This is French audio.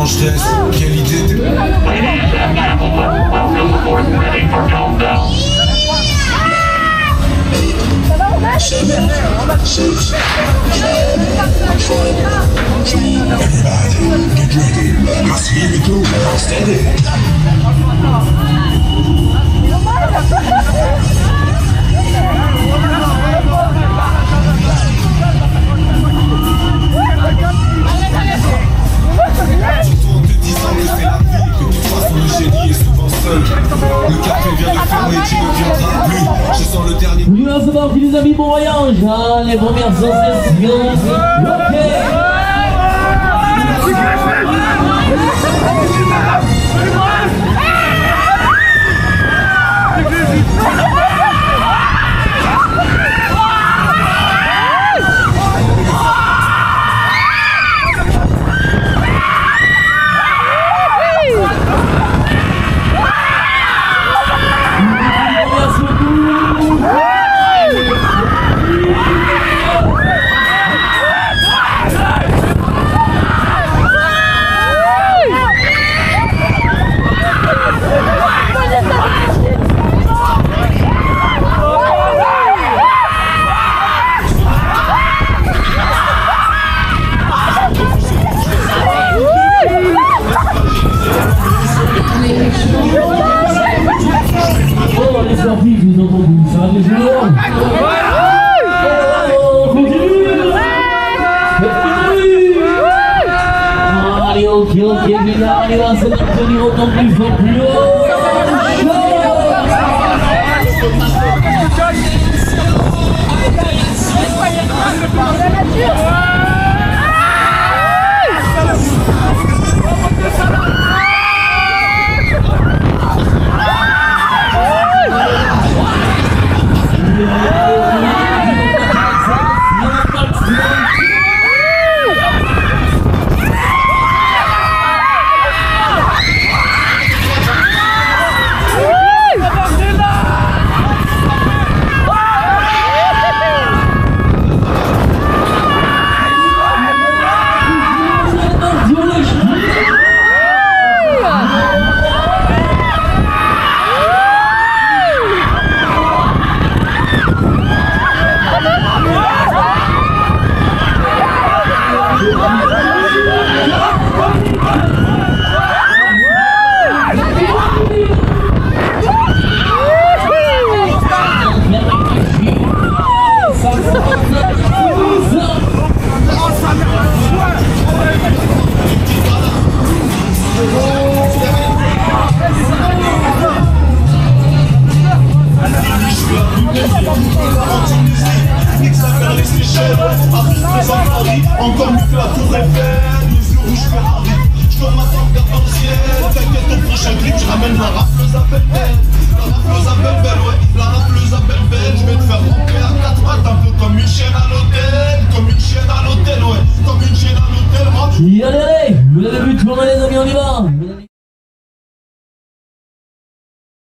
vengeresse, quelle idée de... Everybody, get ready, cause here we go, steady. Vous voulez savoir qui nous a mis bon voyage, hein, les premières sensations. Ok. Oh, les sportifs, nous entendons, ça va les joueurs. Allez, ok, allez, on va se maintenir autant plus fort, plus haut. Encore mieux que la tour Eiffel, les yeux rouges Ferrari. J'dois m'attendre dans le ciel, t'inquiète au prochain clip, j'ramène la rafleuse à Belle-Belle. La rafleuse à Belle-Belle.